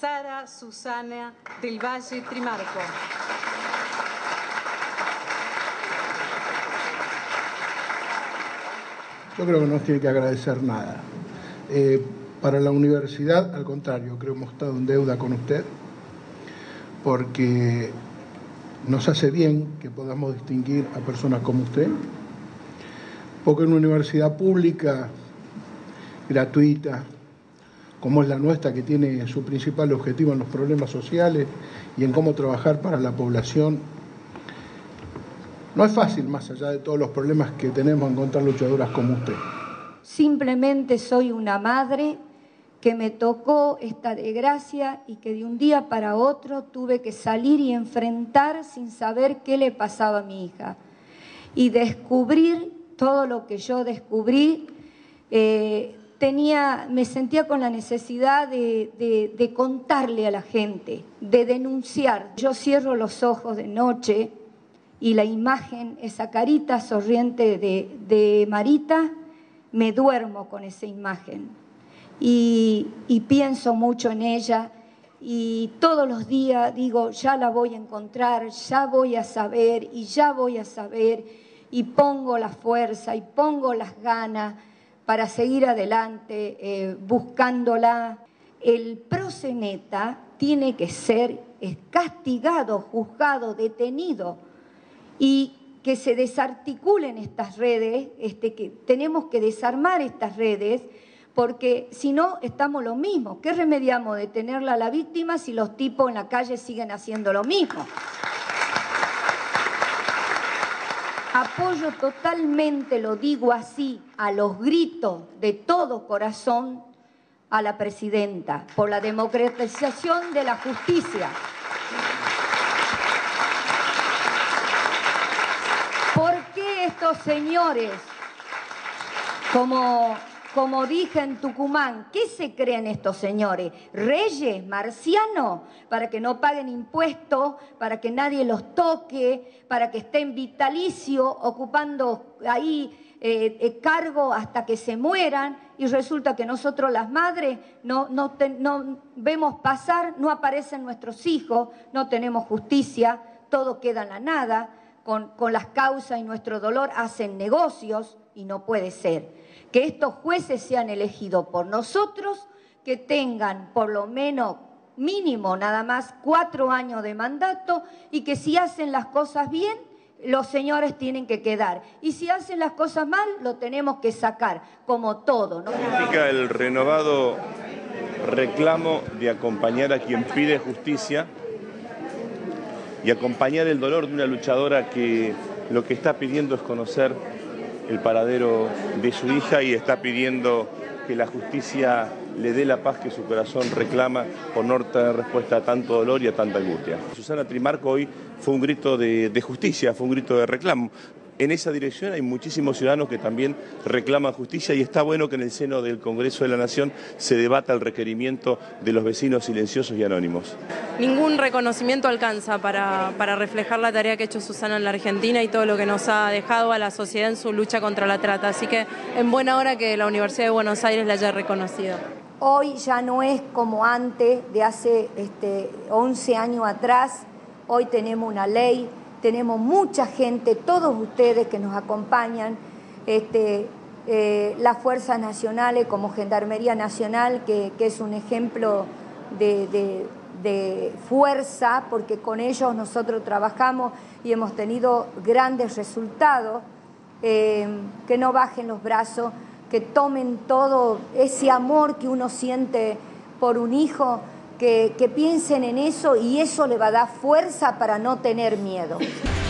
Sara Susana del Valle Trimarco. Yo creo que no tiene que agradecer nada. Para la universidad, al contrario, creo que hemos estado en deuda con usted, porque nos hace bien que podamos distinguir a personas como usted, porque en una universidad pública, gratuita, como es la nuestra, que tiene su principal objetivo en los problemas sociales y en cómo trabajar para la población, no es fácil, más allá de todos los problemas que tenemos, encontrar luchadoras como usted. Simplemente soy una madre que me tocó esta desgracia y que de un día para otro tuve que salir y enfrentar sin saber qué le pasaba a mi hija. Y descubrir todo lo que yo descubrí, me sentía con la necesidad de contarle a la gente, de denunciar. Yo cierro los ojos de noche y la imagen, esa carita sonriente de Marita, me duermo con esa imagen y pienso mucho en ella y todos los días digo, ya la voy a encontrar, ya voy a saber y ya voy a saber, y pongo la fuerza y pongo las ganas para seguir adelante buscándola. El proxeneta tiene que ser castigado, juzgado, detenido, y que se desarticulen estas redes, que tenemos que desarmar estas redes, porque si no estamos lo mismo. ¿Qué remediamos de tenerla a la víctima si los tipos en la calle siguen haciendo lo mismo? Apoyo totalmente, lo digo así, a los gritos de todo corazón a la presidenta por la democratización de la justicia. ¿Por qué estos señores, como dije en Tucumán, qué se creen estos señores? ¿Reyes, marcianos? Para que no paguen impuestos, para que nadie los toque, para que estén vitalicio ocupando ahí cargo hasta que se mueran, y resulta que nosotros las madres no vemos pasar, no aparecen nuestros hijos, no tenemos justicia, todo queda en la nada. Con las causas y nuestro dolor hacen negocios y no puede ser. Que estos jueces sean elegidos por nosotros, que tengan por lo menos mínimo nada más 4 años de mandato, y que si hacen las cosas bien, los señores tienen que quedar. Y si hacen las cosas mal, lo tenemos que sacar, como todo, ¿no? Significa el renovado reclamo de acompañar a quien pide justicia y acompañar el dolor de una luchadora que lo que está pidiendo es conocer el paradero de su hija y está pidiendo que la justicia le dé la paz que su corazón reclama por no tener respuesta a tanto dolor y a tanta angustia. Susana Trimarco hoy fue un grito de justicia, fue un grito de reclamo. En esa dirección hay muchísimos ciudadanos que también reclaman justicia y está bueno que en el seno del Congreso de la Nación se debata el requerimiento de los vecinos silenciosos y anónimos. Ningún reconocimiento alcanza para reflejar la tarea que ha hecho Susana en la Argentina y todo lo que nos ha dejado a la sociedad en su lucha contra la trata. Así que en buena hora que la Universidad de Buenos Aires la haya reconocido. Hoy ya no es como antes, de hace 11 años atrás. Hoy tenemos una ley. Tenemos mucha gente, todos ustedes que nos acompañan, las fuerzas nacionales como Gendarmería Nacional, que es un ejemplo de fuerza, porque con ellos nosotros trabajamos y hemos tenido grandes resultados, que no bajen los brazos, que tomen todo ese amor que uno siente por un hijo, que piensen en eso, y eso le va a dar fuerza para no tener miedo.